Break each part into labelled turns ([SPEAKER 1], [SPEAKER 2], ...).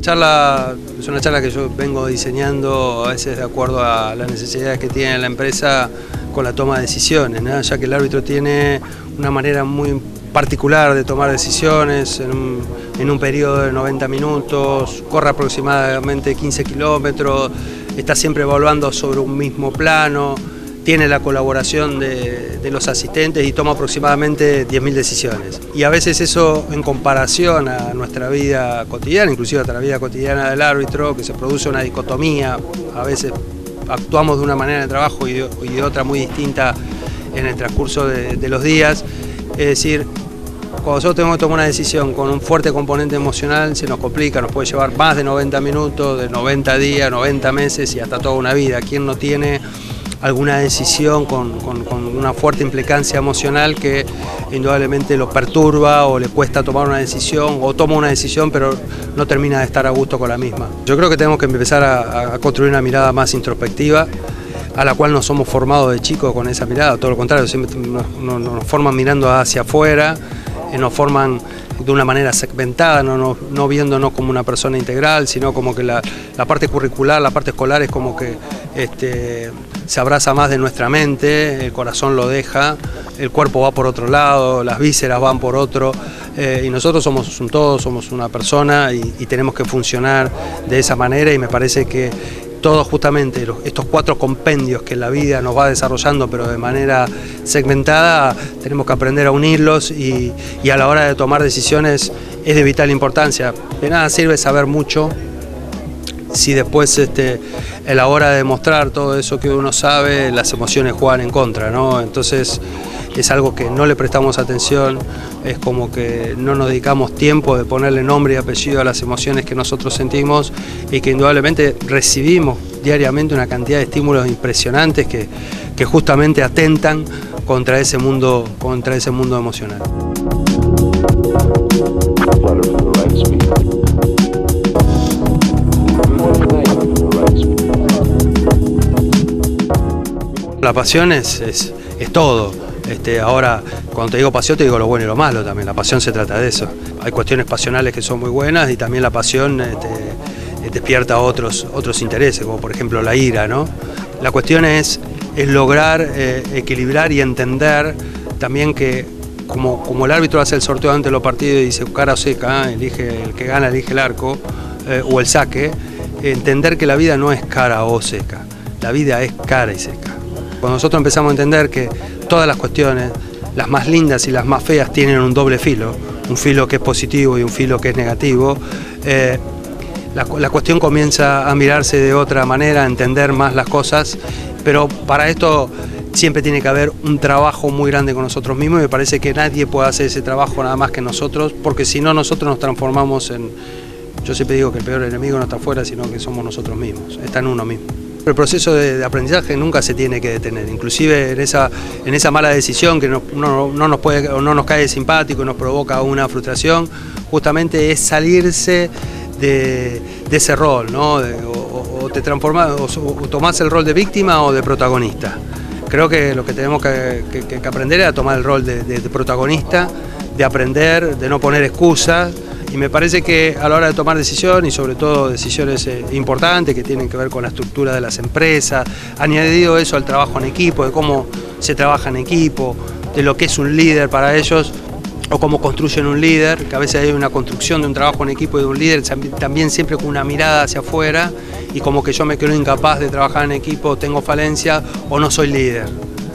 [SPEAKER 1] charla es una charla que yo vengo diseñando a veces de acuerdo a las necesidades que tiene la empresa con la toma de decisiones, ¿no? Ya que el árbitro tiene una manera muy particular de tomar decisiones en un periodo de 90 minutos, corre aproximadamente 15 kilómetros, está siempre evaluando sobre un mismo plano, tiene la colaboración de los asistentes y toma aproximadamente 10.000 decisiones. Y a veces eso, en comparación a nuestra vida cotidiana, inclusive a la vida cotidiana del árbitro, que se produce una dicotomía, a veces actuamos de una manera de trabajo y de otra muy distinta en el transcurso de los días. Es decir, cuando nosotros tenemos que tomar una decisión con un fuerte componente emocional, se nos complica, nos puede llevar más de 90 minutos, de 90 días, 90 meses y hasta toda una vida. ¿Quién no tiene alguna decisión con una fuerte implicancia emocional que indudablemente lo perturba o le cuesta tomar una decisión, o toma una decisión pero no termina de estar a gusto con la misma? Yo creo que tenemos que empezar a construir una mirada más introspectiva, a la cual no somos formados de chicos con esa mirada, todo lo contrario, siempre nos forman mirando hacia afuera, nos forman de una manera segmentada, no viéndonos como una persona integral, sino como que la parte curricular, la parte escolar es como que se abraza más de nuestra mente, el corazón lo deja, el cuerpo va por otro lado, las vísceras van por otro, y nosotros somos un todo, somos una persona y tenemos que funcionar de esa manera, y me parece que todos justamente estos 4 compendios que la vida nos va desarrollando pero de manera segmentada, tenemos que aprender a unirlos y a la hora de tomar decisiones es de vital importancia. De nada sirve saber mucho si después a la hora de mostrar todo eso que uno sabe, las emociones juegan en contra, ¿no? Entonces es algo que no le prestamos atención, es como que no nos dedicamos tiempo de ponerle nombre y apellido a las emociones que nosotros sentimos y que indudablemente recibimos diariamente una cantidad de estímulos impresionantes que justamente atentan contra ese mundo emocional. La pasión es todo. Ahora, cuando te digo pasión, te digo lo bueno y lo malo también. La pasión se trata de eso. Hay cuestiones pasionales que son muy buenas y también la pasión despierta otros intereses, como por ejemplo la ira, ¿no? La cuestión es lograr equilibrar y entender también que como el árbitro hace el sorteo antes de los partidos y dice cara o seca, elige el que gana, elige el arco o el saque, entender que la vida no es cara o seca, la vida es cara y seca. Cuando nosotros empezamos a entender que todas las cuestiones, las más lindas y las más feas, tienen un doble filo, un filo que es positivo y un filo que es negativo, la cuestión comienza a mirarse de otra manera, a entender más las cosas, pero para esto siempre tiene que haber un trabajo muy grande con nosotros mismos y me parece que nadie puede hacer ese trabajo nada más que nosotros, porque si no nosotros nos transformamos en... Yo siempre digo que el peor enemigo no está afuera, sino que somos nosotros mismos, está en uno mismo. El proceso de aprendizaje nunca se tiene que detener, inclusive en esa mala decisión que no nos cae simpático y nos provoca una frustración, justamente es salirse de ese rol, ¿no? O te transformas, o tomás el rol de víctima o de protagonista. Creo que lo que tenemos que aprender es a tomar el rol de protagonista, de aprender, de no poner excusas. Y me parece que a la hora de tomar decisiones, y sobre todo decisiones importantes que tienen que ver con la estructura de las empresas, añadido eso al trabajo en equipo, de cómo se trabaja en equipo, de lo que es un líder para ellos, o cómo construyen un líder, que a veces hay una construcción de un trabajo en equipo y de un líder también siempre con una mirada hacia afuera, y como que yo me quedo incapaz de trabajar en equipo, tengo falencia o no soy líder.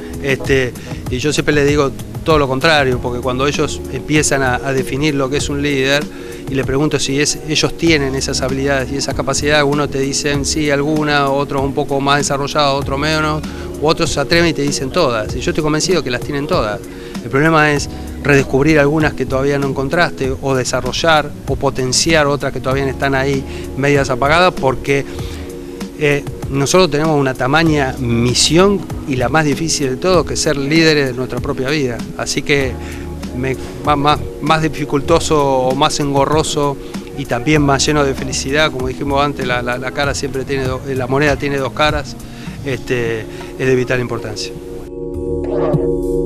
[SPEAKER 1] Y yo siempre les digo todo lo contrario, porque cuando ellos empiezan a definir lo que es un líder, y le pregunto si ellos tienen esas habilidades y esa capacidad, algunos te dicen sí, alguna, otros un poco más desarrollados, otros menos, u otros se atreven y te dicen todas, y yo estoy convencido que las tienen todas. El problema es redescubrir algunas que todavía no encontraste, o desarrollar o potenciar otras que todavía están ahí medias apagadas, porque nosotros tenemos una tamaña misión, y la más difícil de todo, que ser líderes de nuestra propia vida. Así que más dificultoso o más engorroso y también más lleno de felicidad, como dijimos antes, la cara siempre tiene la moneda tiene dos caras, es de vital importancia.